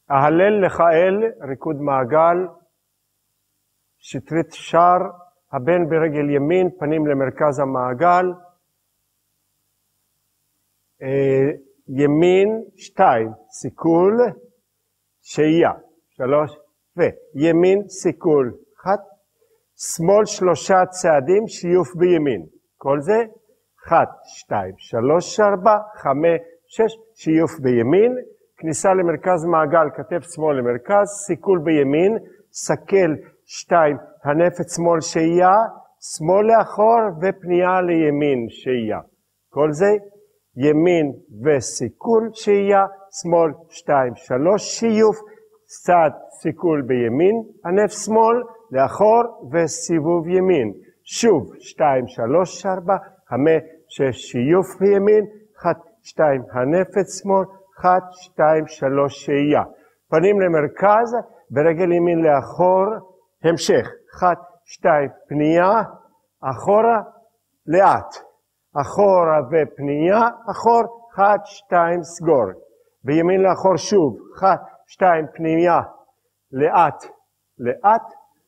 אהלל לך אל, ריקוד מעגל, שטרית שר, הבן ברגל ימין, פנים למרכז המעגל, ימין 2, סיכול, שהייה, 3, וימין סיכול, 1, שמאל 3 צעדים, שיוף בימין, כל זה, 1, 2, 3, 4, 5, 6, שיוף בימין, כניסה למרכז מעגל, כתף שמאל למרכז, סיכול בימין, סקל 2, הנפת שמאל שהייה, שמאל לאחור ופנייה לימין שהייה. כל זה ימין וסיכול שהייה, שמאל 2, 3, שיוף, צד סיכול בימין, הנף שמאל לאחור וסיבוב ימין. שוב 2, 3, 4, 5, 6, שיוף בימין, 1, 2, הנפת שמאל, 1, 2, 3, שהייה. פנים למרכז, ברגל ימין לאחור, המשך. 1, 2, פנייה, אחורה, לאט. אחורה ופנייה, אחור, 1, 2, סגור. בימין לאחור שוב, 1, 2, פנייה, לאט, לאט.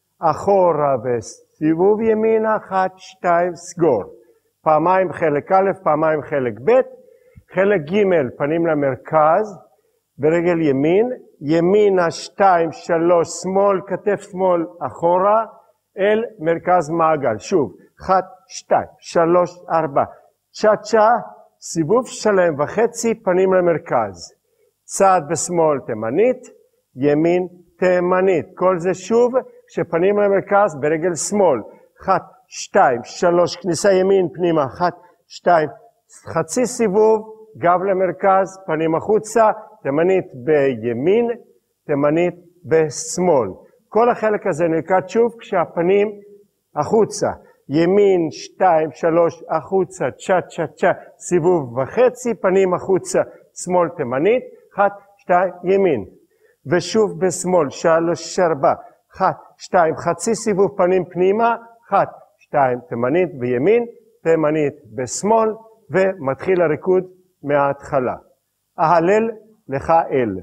אחורה וסיבוב ימינה, 1, 2, סגור. פעמיים חלק א', פעמיים חלק ב'. חלק ג', פנים למרכז, ברגל ימין, ימינה 2, 3, שמאל, כתף שמאל, אחורה, אל מרכז מעגל. שוב, 1, 2, 3, 4, צ'ה-צ'ה, סיבוב שלם וחצי, פנים למרכז. צעד בשמאל תימנית, ימין תימנית. כל זה שוב, כשפנים למרכז, ברגל שמאל. 1, 2, 3, כניסה ימין פנימה, 1, 2, חצי סיבוב, גב למרכז, פנים החוצה, תימנית בימין, תימנית בשמאל. כל החלק הזה נלקט שוב כשהפנים החוצה. ימין, 2, 3, החוצה, צ'ה-צ'ה-צ'ה, סיבוב וחצי, פנים החוצה, שמאל תימנית, 1, 2, ימין. ושוב בשמאל, 3, 4, 1, 2, חצי סיבוב פנים פנימה, 1, 2, תימנית בימין, תימנית בשמאל, ומתחיל הריקוד מההתחלה. אהלל לך אל.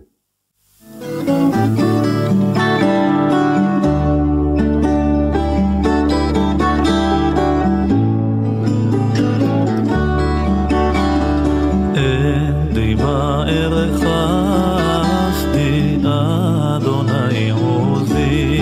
אדי בערך חסדי אדוני עוזי,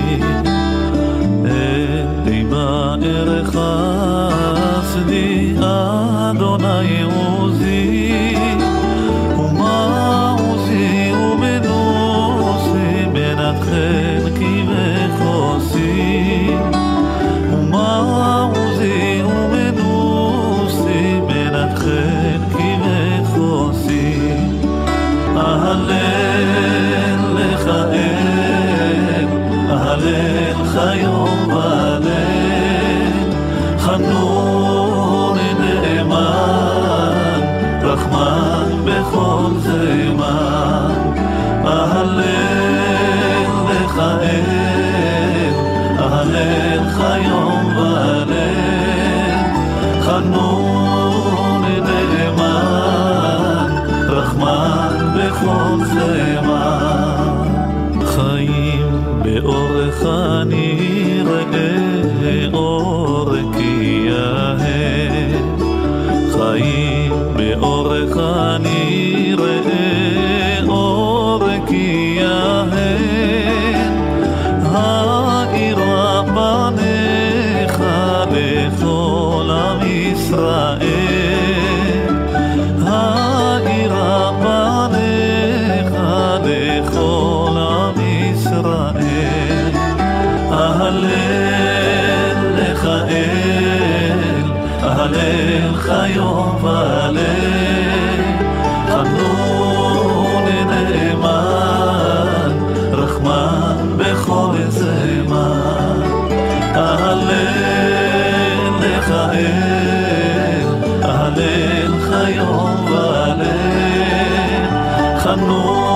אדי בערך חסדי אדוני עוזי, ומה עוזי ומנוסי מנחם כי וחוסי, ומה עוזי ומנוסי מנחם כי וחוסי. אהלל לך אל, אהלל לך יום וליל, חנון נאמן, רחמן בכל זמן. אהלל לך אל, אהלל לך יום וליל, חנון נאמן, רחמן בכל זמן. חיים באורך אני ראה אור כי יהב, חיים באורך אני ראה אור כי יהב, האירה פניך לכל עם ישראל, האירה פניך לכל עם ישראל. אהלל לך אל, אהלל לך יום וליל, חנון נאמן, רחמן בכל זמן. אהלל לך אל, אהלל לך יום וליל, חנון